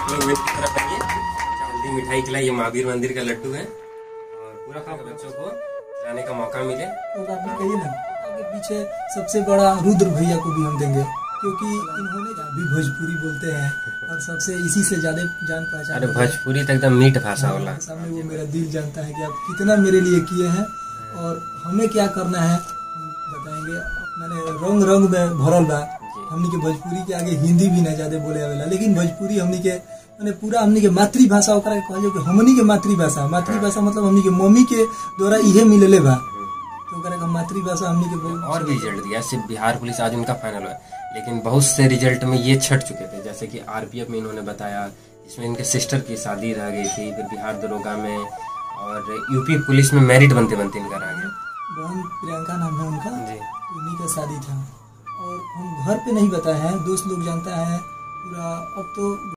लोग वेट की तरफ आइए, जल्दी मिठाई खिलाइए। महावीर मंदिर का लड्डू है और पूरा खा बच्चों को खिलाने का मौका मिले। तो आपने कहिए ना, आगे पीछे सबसे बड़ा रुद्र भैया को भी हम देंगे, क्योंकि इन्होंने भी भोजपुरी बोलते हैं और सबसे इसी से ज्यादा जान पहचान। अरे भोजपुरी तो एकदम मीठ भाषा वाला। सामने वो मेरा दिल जानता है कि आप कितना मेरे लिए किए हैं और हमें क्या करना है बताएंगे। मैंने रंग रंग में भरल बा हमनी के भोजपुरी के आगे हिंदी भी ना ज्यादा बोले आवेला, लेकिन भोजपुरी हमनी के मैंने पूरा हमनी के मातृभाषा ओकरा के कहल कि हमनी के मातृभाषा मतलब हमनी के मम्मी के द्वारा इहे मिलले बा, तो ओकरा के मातृभाषा हमनी के बहुत। और भी रिजल्ट दिया, सिर्फ बिहार पुलिस आज उनका फाइनल हुआ, लेकिन बहुत से रिजल्ट में ये छट चुके थे। जैसे कि आरपीएफ में इन्होंने बताया, इसमें इनके सिस्टर की शादी रह गई थी, फिर बिहार दरोगा में, और यूपी पुलिस में मेरिट बनते बनते इनका रह गया। बहन प्रियंका नाम है उनका जी, उन्हीं का शादी था और हम घर पे नहीं बताए हैं, दोस्त लोग जानता है पूरा। अब तो